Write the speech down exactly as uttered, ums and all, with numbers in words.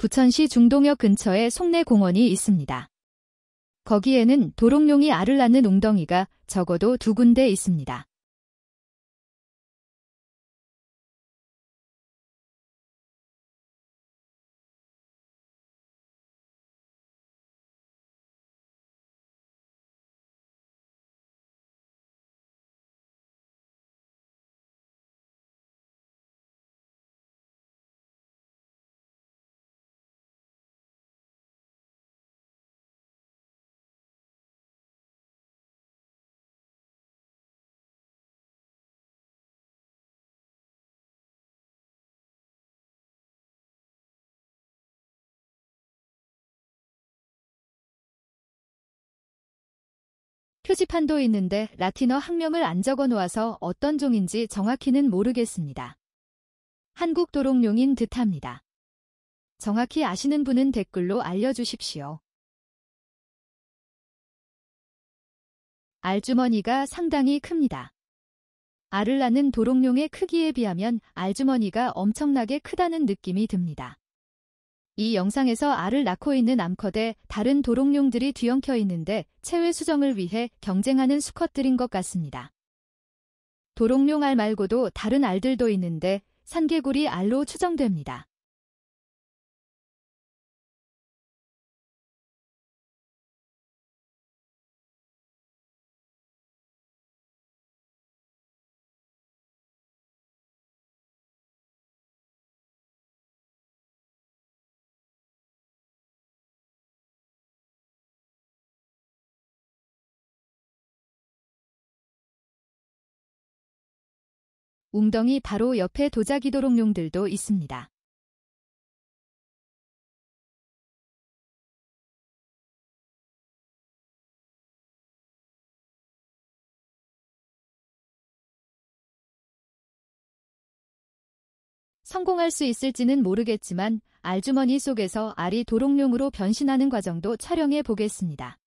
부천시 중동역 근처에 송내공원이 있습니다. 거기에는 도롱뇽이 알을 낳는 웅덩이가 적어도 두 군데 있습니다. 표지판도 있는데 라틴어 학명을 안 적어 놓아서 어떤 종인지 정확히는 모르겠습니다. 한국 도롱뇽인 듯합니다. 정확히 아시는 분은 댓글로 알려주십시오. 알주머니가 상당히 큽니다. 알을 낳는 도롱뇽의 크기에 비하면 알주머니가 엄청나게 크다는 느낌이 듭니다. 이 영상에서 알을 낳고 있는 암컷에 다른 도롱뇽들이 뒤엉켜 있는데 체외 수정을 위해 경쟁하는 수컷들인 것 같습니다. 도롱뇽 알 말고도 다른 알들도 있는데 산개구리 알로 추정됩니다. 웅덩이 바로 옆에 도자기 도롱뇽들도 있습니다. 성공할 수 있을지는 모르겠지만 알주머니 속에서 알이 도롱뇽으로 변신하는 과정도 촬영해 보겠습니다.